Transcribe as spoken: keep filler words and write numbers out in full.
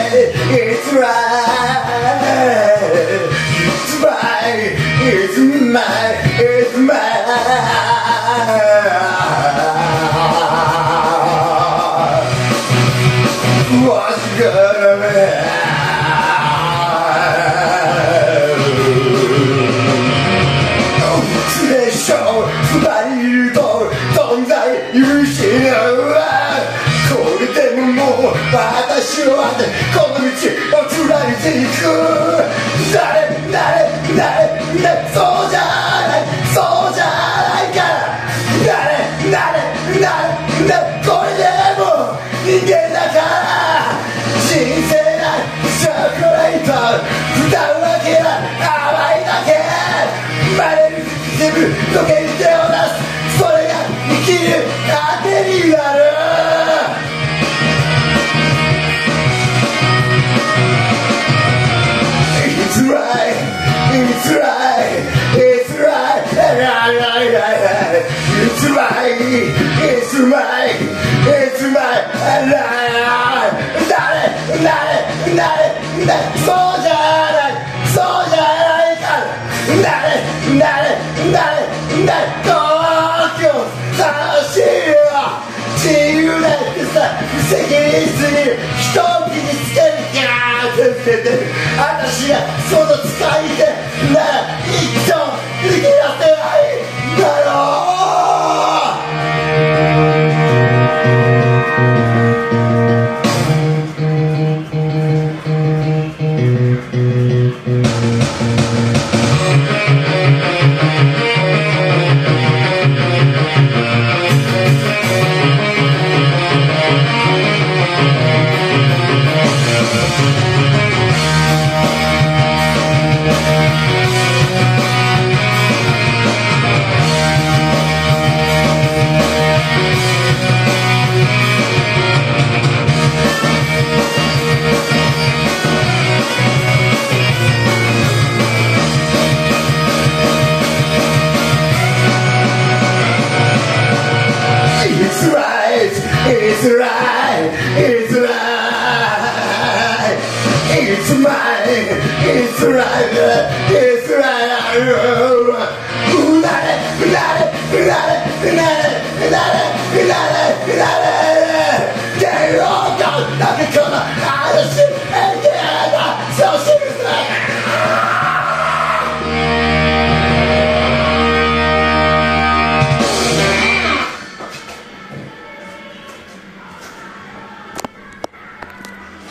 it's right, it's right, it's mine, it's mine. What's gonna be?しょう二人いると存在許し合うわこれでももう私はこの道を貫いていく誰誰誰誰そうじゃないそうじゃないから誰誰誰誰これでも人間だから人生なチョコレート歌うわけだ甘いだけバレる自分の限定を出すそれが生きる糧になる It's right, it's right, it's right, it's right, it's right, it's right, 誰誰誰誰そうじゃないそうじゃないから誰誰誰誰東京楽しいよ自由だってさ責任すぎる人を傷つけるから私がその使い手なら一生抜け出せないだろうIt's right, it's right, it's mine, it's right, it's right. うなれ、うなれ、うなれ、うなれ、うなれ、うなれ、うなれ。